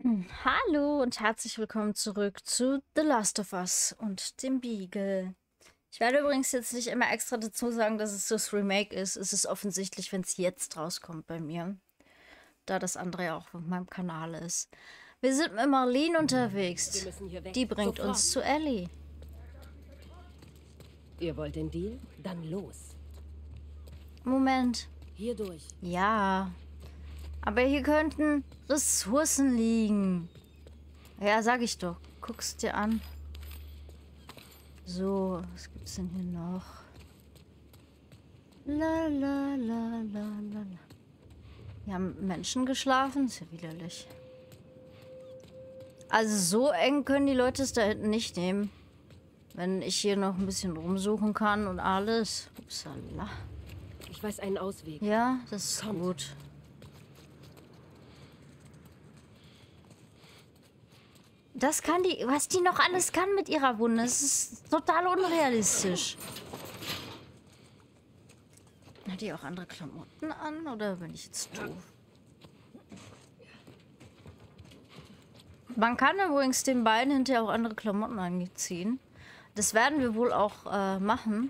Hallo und herzlich willkommen zurück zu The Last of Us und dem Beagle. Ich werde übrigens jetzt nicht immer extra dazu sagen, dass es das Remake ist. Es ist offensichtlich, wenn es jetzt rauskommt bei mir, da das andere ja auch auf meinem Kanal ist. Wir sind mit Marlene Wir unterwegs. müssen hier weg. Die bringt Sofort. uns zu Ellie. Ihr wollt den Deal? Dann los. Moment. Hier durch. Ja. Aber hier könnten Ressourcen liegen. Ja, sag ich doch. Guck's dir an. So, was gibt's denn hier noch? La la la la la la. Hier haben Menschen geschlafen? Ist ja widerlich. Also so eng können die Leute es da hinten nicht nehmen. Wenn ich hier noch ein bisschen rumsuchen kann und alles. Upsala. Ich weiß einen Ausweg. Ja, das ist Kommt. gut. Das kann die, was die noch alles kann mit ihrer Wunde, das ist total unrealistisch. Hat die auch andere Klamotten an oder bin ich jetzt doof? Man kann übrigens den beiden hinterher auch andere Klamotten anziehen. Das werden wir wohl auch machen.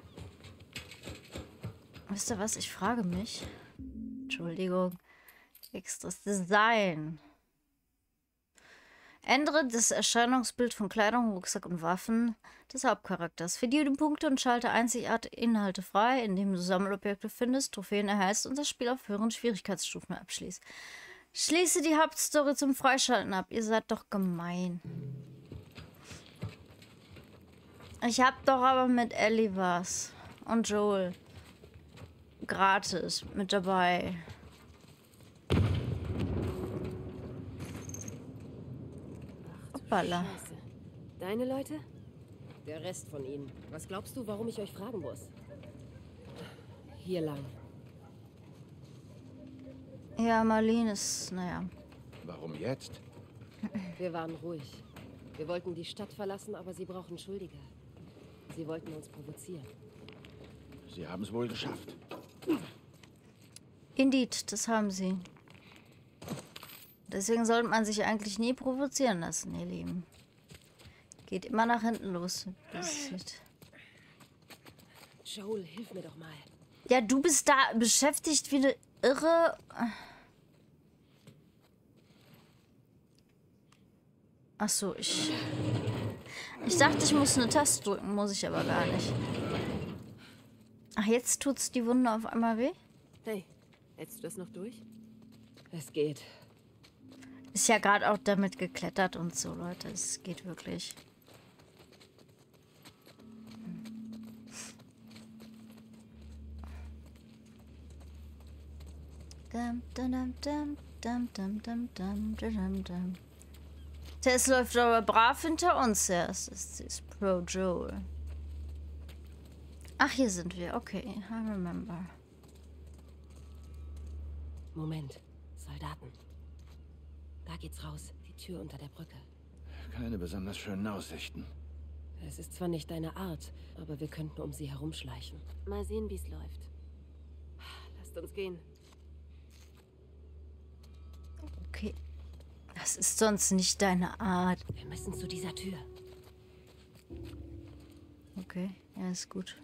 Wisst ihr was? Ich frage mich. Entschuldigung. Extras Design. Ändere das Erscheinungsbild von Kleidung, Rucksack und Waffen des Hauptcharakters. Verliere die Punkte und schalte einzigartige Inhalte frei, indem du Sammelobjekte findest, Trophäen erhältst und das Spiel auf höheren Schwierigkeitsstufen abschließt. Schließe die Hauptstory zum Freischalten ab. Ihr seid doch gemein. Ich hab doch aber mit Ellie was. Und Joel. Gratis mit dabei. Hoppala. Scheiße. Deine Leute? Der Rest von ihnen. Was glaubst du, warum ich euch fragen muss? Hier lang. Ja, Marlene ist, naja. Warum jetzt? Wir waren ruhig. Wir wollten die Stadt verlassen, aber sie brauchen Schuldige. Sie wollten uns provozieren. Sie haben es wohl geschafft. Indeed, das haben sie. Deswegen sollte man sich eigentlich nie provozieren lassen, ihr Lieben. Geht immer nach hinten los. Joel, hilf mir doch mal. Ja, du bist da beschäftigt wie eine Irre. Ach so, ich dachte, ich muss eine Taste drücken, muss ich aber gar nicht. Ach, jetzt tut's die Wunde auf einmal weh? Hey, hältst du das noch durch? Es geht. Ist ja gerade auch damit geklettert und so, Leute. Es geht wirklich. Dum, dum, dum, dum, dum, dum, dum, dum, dum. Tess läuft aber brav hinter uns erst. Das ist Pro Joel. Ach, hier sind wir. Okay, I remember. Moment. Soldaten. Da geht's raus. Die Tür unter der Brücke. Keine besonders schönen Aussichten. Es ist zwar nicht deine Art, aber wir könnten um sie herumschleichen. Mal sehen, wie es läuft. Lasst uns gehen. Okay. Das ist sonst nicht deine Art. Wir müssen zu dieser Tür. Okay, ja, ist gut.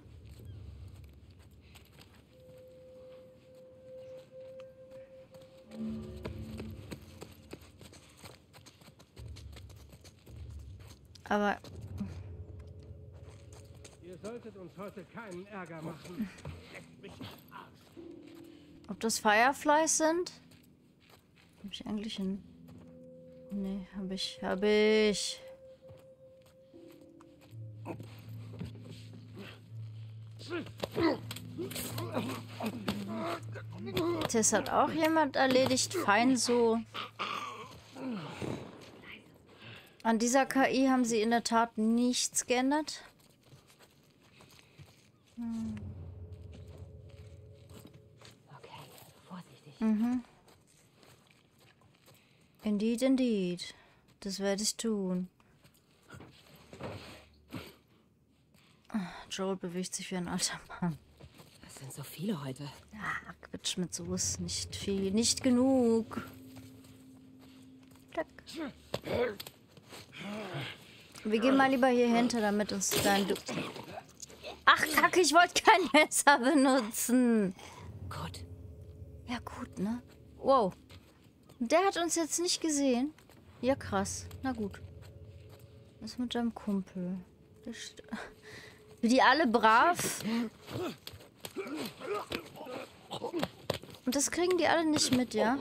Aber Ihr solltet uns heute keinen Ärger machen. ob das Fireflies sind? Hab ich eigentlich einen... Nee, hab ich. Das hat auch jemand erledigt. Fein so. An dieser KI haben sie in der Tat nichts geändert. Okay, vorsichtig. Indeed, indeed. Das werde ich tun. Joel bewegt sich wie ein alter Mann. Das sind so viele heute. Ja, Quitsch mit Soße. Nicht viel, nicht genug. Tack. Wir gehen mal lieber hier hinter, damit uns dann... Ach, Kacke, ich wollte kein Messer benutzen. Gut. Ja, gut, ne? Wow. Der hat uns jetzt nicht gesehen. Ja, krass. Na gut. Was ist mit deinem Kumpel? Wie die alle brav. Und das kriegen die alle nicht mit, ja?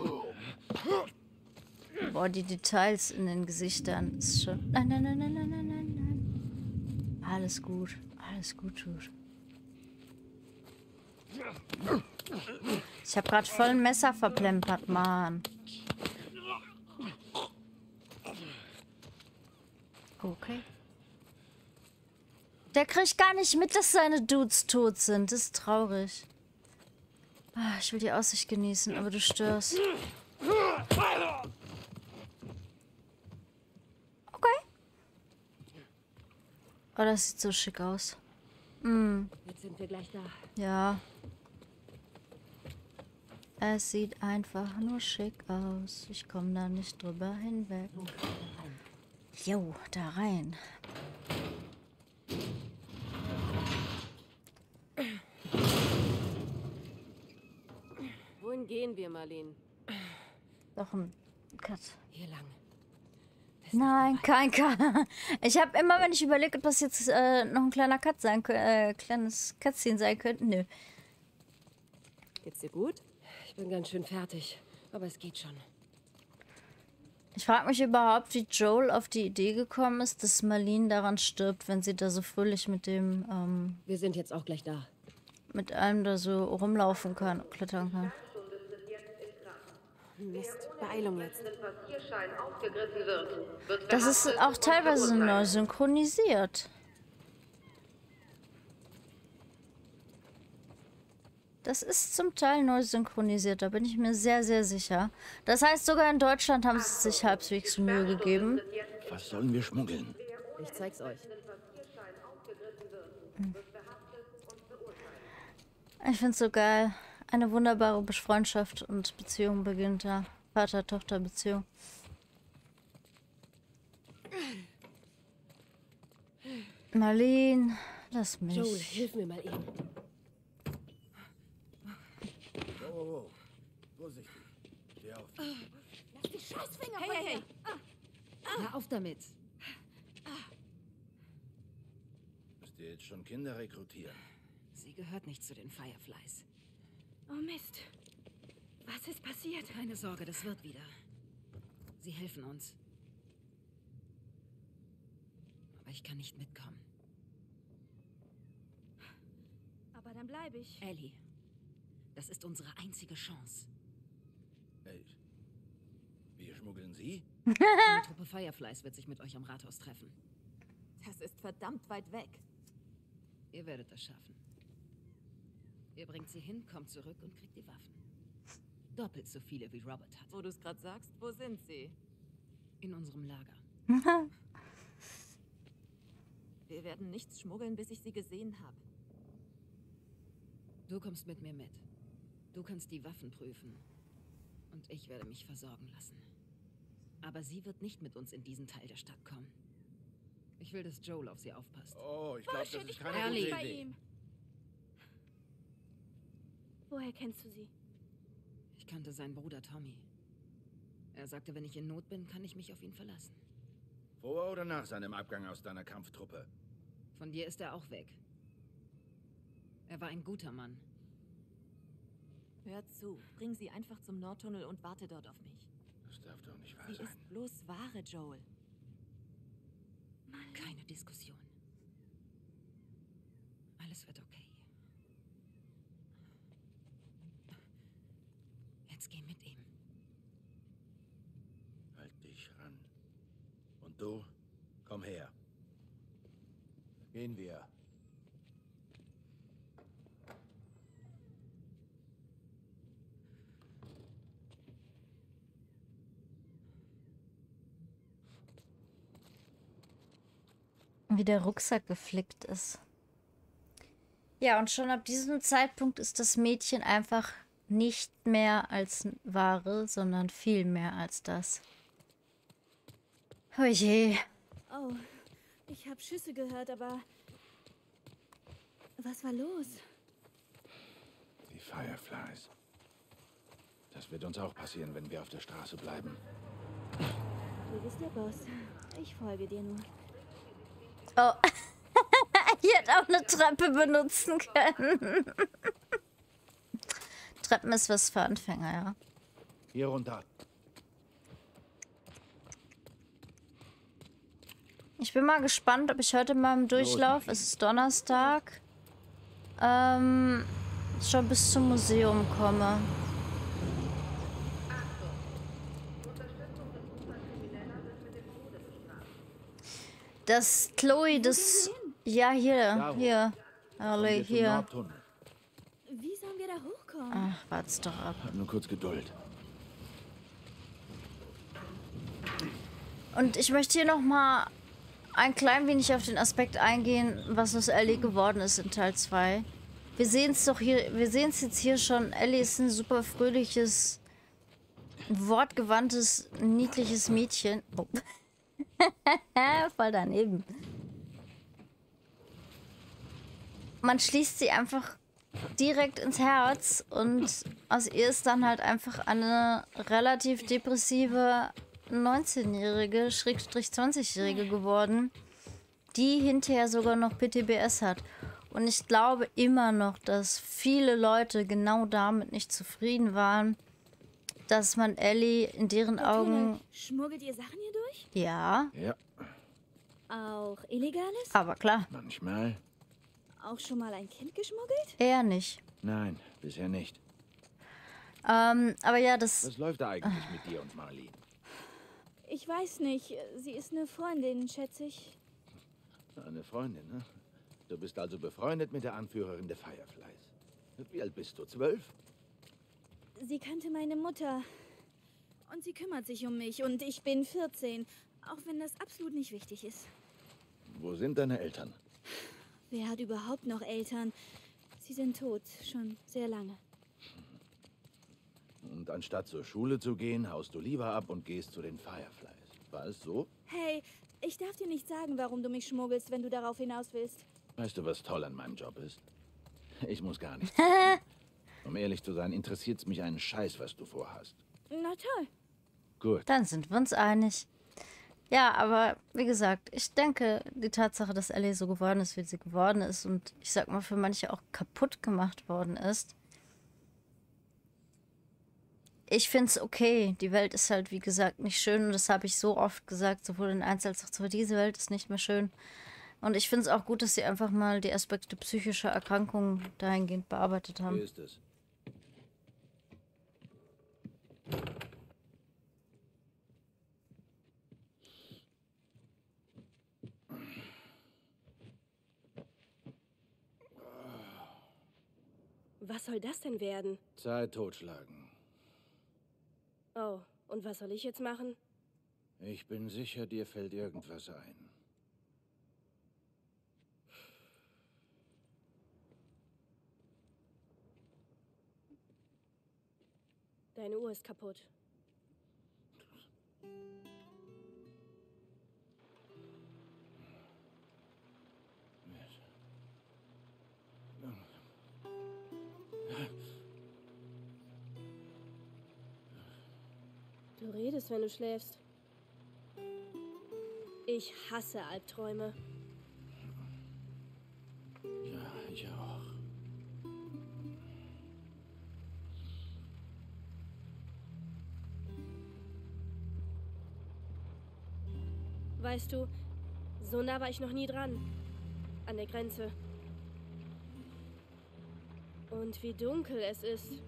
Boah, die Details in den Gesichtern ist schon... Nein, nein, nein, nein, nein, nein, nein, nein. Alles gut. Alles gut, gut. Ich habe gerade voll ein Messer verplempert, Mann. Okay. Der kriegt gar nicht mit, dass seine Dudes tot sind. Das ist traurig. Ah, ich will die Aussicht genießen, aber du störst. Okay. Oh, das sieht so schick aus. Jetzt sind wir gleich da. Ja. Es sieht einfach nur schick aus. Ich komme da nicht drüber hinweg. Jo, da rein. Wohin gehen wir, Marlene? Doch ein Cut. Hier lang. Nein, kein Cut. Ich habe immer, wenn ich überlege, ob das jetzt noch ein kleiner Cut sein könnte, kleines Cutscene sein könnte. Nö. Geht's dir gut? Ich bin ganz schön fertig, aber es geht schon. Ich frage mich überhaupt, wie Joel auf die Idee gekommen ist, dass Marlene daran stirbt, wenn sie da so fröhlich mit dem, Wir sind jetzt auch gleich da. mit einem da so rumlaufen kann, klettern kann. Mist, Beeilung jetzt. Das ist auch teilweise neu synchronisiert. Das ist zum Teil neu synchronisiert, da bin ich mir sehr, sehr sicher. Das heißt, sogar in Deutschland haben sie sich halbwegs Mühe gegeben. Was sollen wir schmuggeln? Ich zeig's euch. Ich find's so geil. Eine wunderbare Freundschaft und Beziehung beginnt da. Vater-Tochter-Beziehung. Marlene, lass mich. Joel, hilf mir mal eben. Oh, vorsichtig. Steh auf. Lass die Scheißfinger von hey. Hör auf damit. Müsst ihr jetzt schon Kinder rekrutieren? Sie gehört nicht zu den Fireflies. Oh Mist. Was ist passiert? Keine Sorge, das wird wieder. Sie helfen uns. Aber ich kann nicht mitkommen. Aber dann bleibe ich. Ellie, das ist unsere einzige Chance. Hey, wir schmuggeln sie? Eine Truppe Fireflies wird sich mit euch am Rathaus treffen. Das ist verdammt weit weg. Ihr werdet das schaffen. Ihr bringt sie hin, kommt zurück und kriegt die Waffen. Doppelt so viele wie Robert hat. Wo du es gerade sagst, wo sind sie? In unserem Lager. Wir werden nichts schmuggeln, bis ich sie gesehen habe. Du kommst mit mir mit. Du kannst die Waffen prüfen. Und ich werde mich versorgen lassen. Aber sie wird nicht mit uns in diesen Teil der Stadt kommen. Ich will, dass Joel auf sie aufpasst. Oh, ich glaube, das ist keine Ehrlich. gute Bei Idee. ihm. Woher kennst du sie? Ich kannte seinen Bruder Tommy. Er sagte, wenn ich in Not bin, kann ich mich auf ihn verlassen. Vor oder nach seinem Abgang aus deiner Kampftruppe? Von dir ist er auch weg. Er war ein guter Mann. Hör zu, bring sie einfach zum Nordtunnel und warte dort auf mich. Das darf doch nicht wahr Sie sein. ist bloß Ware, Joel. Keine Diskussion. Alles wird okay. Jetzt geh mit ihm. Halt dich ran. Und du, komm her. Gehen wir. Wie der Rucksack geflickt ist. Ja, und schon ab diesem Zeitpunkt ist das Mädchen einfach nicht mehr als Ware, sondern viel mehr als das. Oh je. Oh, ich habe Schüsse gehört, aber... Was war los? Die Fireflies. Das wird uns auch passieren, wenn wir auf der Straße bleiben. Du bist der Boss. Ich folge dir nur. Oh. Ich hätte auch eine Treppe benutzen können. Treppen ist was für Anfänger, ja. Hier runter. Ich bin mal gespannt, ob ich heute mal im Durchlauf, es ist Donnerstag, schon bis zum Museum komme. Das Chloe, das... Ja, hier. Alle, hier. Wie sollen wir da hochkommen? Ach, wart's doch ab. Hab nur kurz Geduld. Und ich möchte hier noch mal ein klein wenig auf den Aspekt eingehen, was aus Ellie geworden ist in Teil 2. Wir sehen es jetzt hier schon. Ellie ist ein super fröhliches, wortgewandtes, niedliches Mädchen. Oh. Voll daneben. Man schließt sie einfach direkt ins Herz und aus ihr ist dann halt einfach eine relativ depressive 19-Jährige, Schrägstrich 20-Jährige geworden, die hinterher sogar noch PTBS hat. Und ich glaube immer noch, dass viele Leute genau damit nicht zufrieden waren, dass man Ellie in deren Augen... Schmuggelt ihr Sachen hier durch? Ja, Ja, Auch Illegales? aber klar, manchmal. Auch schon mal ein Kind geschmuggelt? eher nicht. Nein, bisher nicht. Aber ja, das... Was läuft da eigentlich mit dir und Marlene? Ich weiß nicht. Sie ist eine Freundin, schätze ich. Eine Freundin, ne? Du bist also befreundet mit der Anführerin der Fireflies. Wie alt bist du? 12? Sie kannte meine Mutter. Und sie kümmert sich um mich. Und ich bin 14. Auch wenn das absolut nicht wichtig ist. Wo sind deine Eltern? Wer hat überhaupt noch Eltern? Sie sind tot. Schon sehr lange. Und anstatt zur Schule zu gehen, haust du lieber ab und gehst zu den Fireflies. War es so? Hey, ich darf dir nicht sagen, warum du mich schmuggelst, wenn du darauf hinaus willst. Weißt du, was toll an meinem Job ist? Ich muss gar nichts. Um ehrlich zu sein, interessiert es mich einen Scheiß, was du vorhast. Na toll. Gut. Dann sind wir uns einig. Ja, aber wie gesagt, ich denke, die Tatsache, dass Ellie so geworden ist, wie sie geworden ist und ich sag mal für manche auch kaputt gemacht worden ist, ich finde es okay. Die Welt ist halt, wie gesagt, nicht schön und das habe ich so oft gesagt, sowohl in 1 als auch 2, diese Welt ist nicht mehr schön. Und ich finde es auch gut, dass sie einfach mal die Aspekte psychischer Erkrankungen dahingehend bearbeitet haben. Wie ist es? Was soll das denn werden? Zeit totschlagen. Oh, und was soll ich jetzt machen? Ich bin sicher, dir fällt irgendwas ein. Deine Uhr ist kaputt. Du redest, wenn du schläfst. Ich hasse Albträume. Ja, ich auch. Weißt du, so nah war ich noch nie dran. An der Grenze. Und wie dunkel es ist.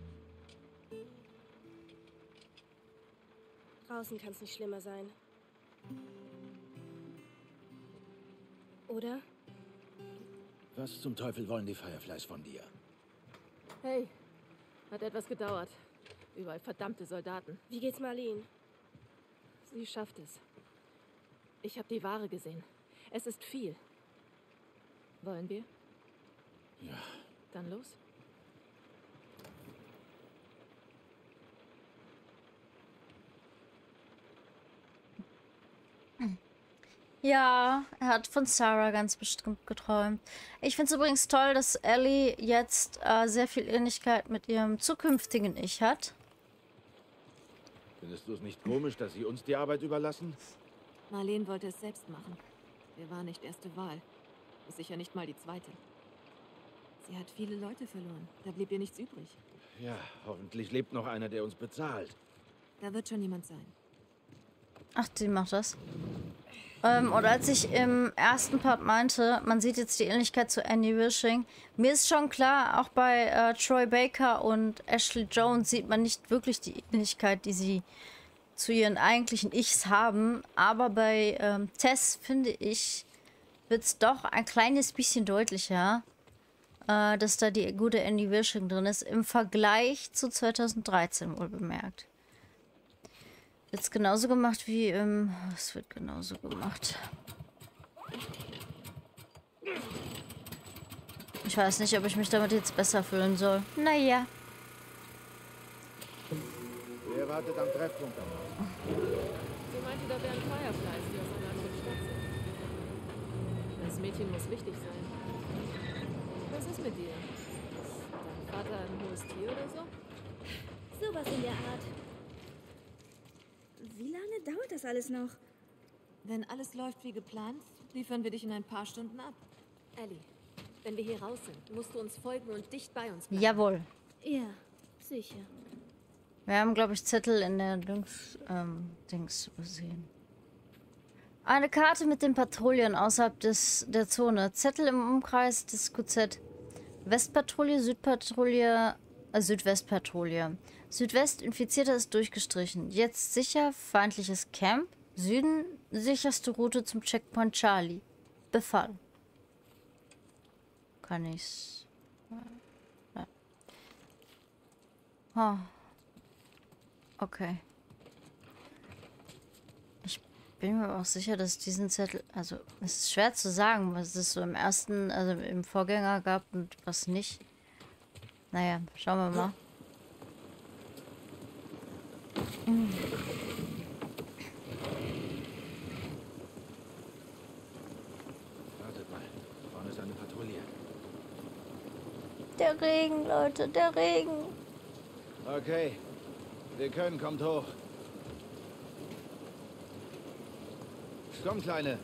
Draußen kann es nicht schlimmer sein. Oder? Was zum Teufel wollen die Fireflies von dir? Hey, hat etwas gedauert. Überall verdammte Soldaten. Wie geht's Marlene? Sie schafft es. Ich habe die Ware gesehen. Es ist viel. Wollen wir? Ja. Dann los. Ja, er hat von Sarah ganz bestimmt geträumt. Ich finde es übrigens toll, dass Ellie jetzt sehr viel Ähnlichkeit mit ihrem zukünftigen Ich hat. Findest du es nicht komisch, dass sie uns die Arbeit überlassen? Marlene wollte es selbst machen. Wir waren nicht erste Wahl. Ist sicher nicht mal die zweite. Sie hat viele Leute verloren. Da blieb ihr nichts übrig. Ja, hoffentlich lebt noch einer, der uns bezahlt. Da wird schon jemand sein. Ach, die macht das. Und als ich im ersten Part meinte, man sieht jetzt die Ähnlichkeit zu Annie Wishing, mir ist schon klar, auch bei Troy Baker und Ashley Jones sieht man nicht wirklich die Ähnlichkeit, die sie zu ihren eigentlichen Ichs haben. Aber bei Tess, finde ich, wird es doch ein kleines bisschen deutlicher, dass da die gute Annie Wishing drin ist, im Vergleich zu 2013 wohl bemerkt. Wird's genauso gemacht wie im... Es wird genauso gemacht. Ich weiß nicht, ob ich mich damit jetzt besser fühlen soll. Naja. Wer wartet am Treffpunkt am Haus? Sie meinte, da wären Fireflies, die aus einer anderen Stadt sind. Das Mädchen muss wichtig sein. Was ist mit dir? Ist dein Vater ein hohes Tier oder so? Sowas in der Art. Wie lange dauert das alles noch? Wenn alles läuft wie geplant, liefern wir dich in ein paar Stunden ab. Ellie, wenn wir hier raus sind, musst du uns folgen und dicht bei uns bleiben. Jawohl. Ja, sicher. Wir haben, glaube ich, Zettel in der Dings übersehen. Eine Karte mit den Patrouillen außerhalb der Zone. Zettel im Umkreis des QZ. Westpatrouille, Südpatrouille, Südwestpatrouille. Südwest, Infizierter ist durchgestrichen. Jetzt sicher, feindliches Camp. Süden, sicherste Route zum Checkpoint Charlie. Befall. Kann ich's? Ja. Oh. Okay. Ich bin mir auch sicher, dass diesen Zettel... Also, es ist schwer zu sagen, was es so im ersten, also im Vorgänger gab und was nicht. Naja, schauen wir mal. Wartet mal. Vorne ist eine Patrouille. Der Regen, Leute, der Regen. Okay. Wir können, kommt hoch. Komm, Kleine.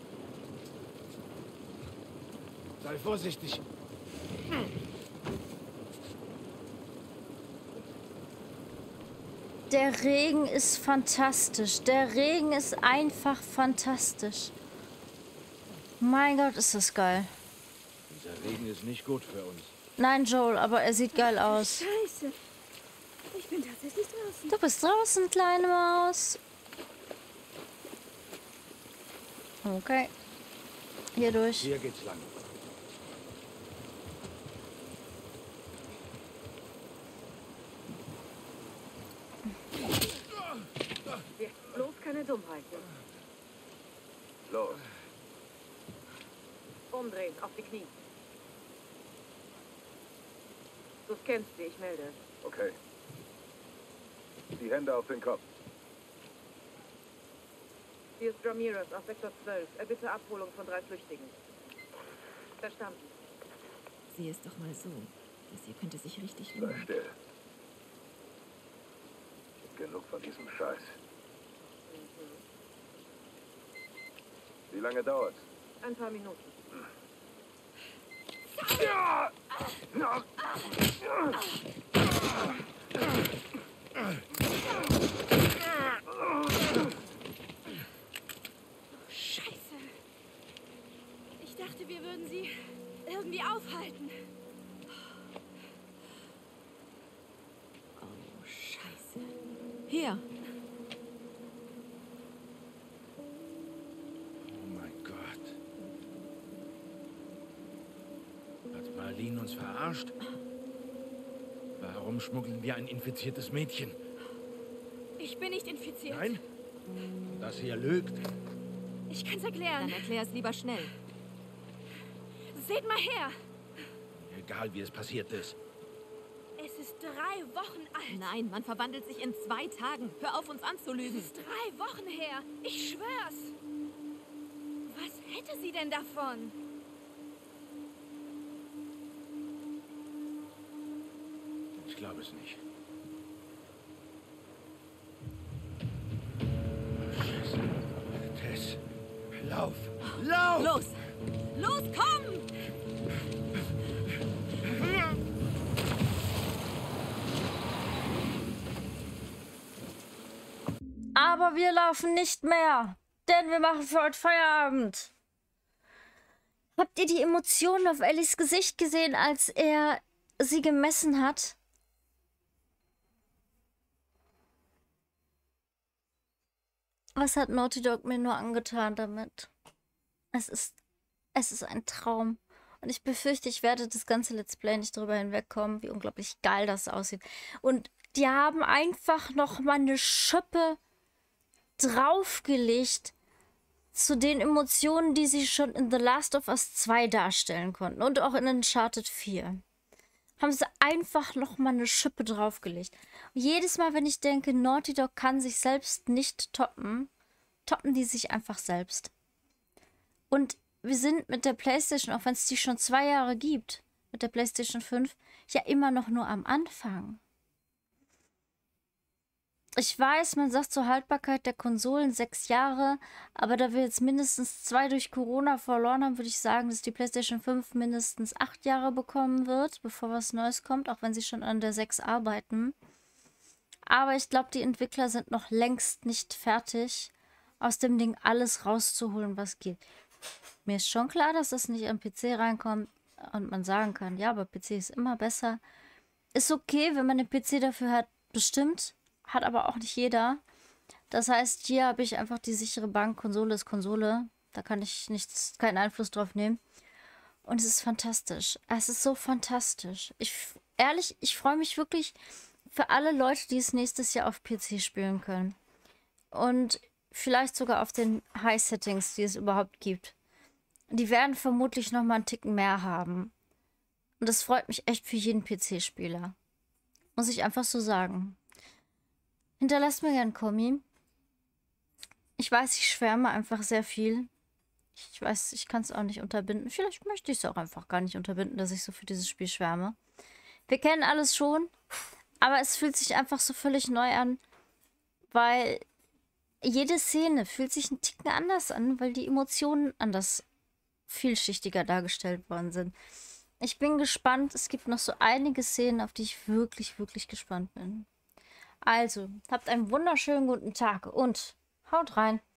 Sei vorsichtig. Der Regen ist fantastisch. Der Regen ist einfach fantastisch. Mein Gott, ist das geil. Dieser Regen ist nicht gut für uns. Nein, Joel, aber er sieht geil aus. Scheiße. Ich bin tatsächlich draußen. Du bist draußen, kleine Maus. Okay. Hier durch. Hier geht's lang. Bloß keine Dummheiten. Los. Umdrehen, auf die Knie. Du scannst sie, ich melde. Okay. Die Hände auf den Kopf. Hier ist Ramirez auf Sektor 12. Erbitte Abholung von 3 Flüchtigen. Verstanden. Sieh es doch mal so. Das hier könnte sich richtig Sei lohnen. still. Genug von diesem Scheiß. Wie lange dauert's? Ein paar Minuten. Scheiße. Ich dachte, wir würden sie irgendwie aufhalten. Oh, Scheiße. Hier. Oh mein Gott. Hat Marlene uns verarscht? Warum schmuggeln wir ein infiziertes Mädchen? Ich bin nicht infiziert. Nein? Das hier lügt. Ich kann's erklären. Dann erklär es lieber schnell. Seht mal her. Egal wie es passiert ist. Es ist 3 Wochen alt. Nein, man verwandelt sich in 2 Tagen. Hör auf, uns anzulügen. Es ist 3 Wochen her. Ich schwör's. sie denn davon? Ich glaube es nicht. Scheiße. Tess, lauf! Lauf! Los! Los, komm! Aber wir laufen nicht mehr, denn wir machen für heute Feierabend. Habt ihr die Emotionen auf Ellies Gesicht gesehen, als er sie gemessen hat? Was hat Naughty Dog mir nur angetan damit? Es ist ein Traum. Und ich befürchte, ich werde das ganze Let's Play nicht drüber hinwegkommen, wie unglaublich geil das aussieht. Und die haben einfach noch mal eine Schippe draufgelegt zu den Emotionen, die sie schon in The Last of Us 2 darstellen konnten. Und auch in Uncharted 4. Haben sie einfach noch mal eine Schippe draufgelegt. Und jedes Mal, wenn ich denke, Naughty Dog kann sich selbst nicht toppen, toppen die sich einfach selbst. Und wir sind mit der PlayStation, auch wenn es die schon 2 Jahre gibt, mit der PlayStation 5, ja immer noch nur am Anfang. Ich weiß, man sagt zur Haltbarkeit der Konsolen 6 Jahre, aber da wir jetzt mindestens 2 durch Corona verloren haben, würde ich sagen, dass die PlayStation 5 mindestens 8 Jahre bekommen wird, bevor was Neues kommt, auch wenn sie schon an der 6 arbeiten. Aber ich glaube, die Entwickler sind noch längst nicht fertig, aus dem Ding alles rauszuholen, was geht. Mir ist schon klar, dass das nicht am PC reinkommt und man sagen kann, ja, aber PC ist immer besser. Ist okay, wenn man den PC dafür hat, bestimmt. Hat aber auch nicht jeder. Das heißt, hier habe ich einfach die sichere Bank. Konsole ist Konsole. Da kann ich keinen Einfluss drauf nehmen. Und es ist fantastisch. Es ist so fantastisch. Ich freue mich wirklich für alle Leute, die es nächstes Jahr auf PC spielen können. Und vielleicht sogar auf den High-Settings, die es überhaupt gibt. Die werden vermutlich noch mal einen Ticken mehr haben. Und das freut mich echt für jeden PC-Spieler. Muss ich einfach so sagen. Hinterlasst mir gerne einen Kommi. Ich weiß, ich schwärme einfach sehr viel. Ich weiß, ich kann es auch nicht unterbinden. Vielleicht möchte ich es auch einfach gar nicht unterbinden, dass ich so für dieses Spiel schwärme. Wir kennen alles schon, aber es fühlt sich einfach so völlig neu an, weil jede Szene fühlt sich einen Ticken anders an, weil die Emotionen anders vielschichtiger dargestellt worden sind. Ich bin gespannt. Es gibt noch so einige Szenen, auf die ich wirklich, wirklich gespannt bin. Also, habt einen wunderschönen guten Tag und haut rein.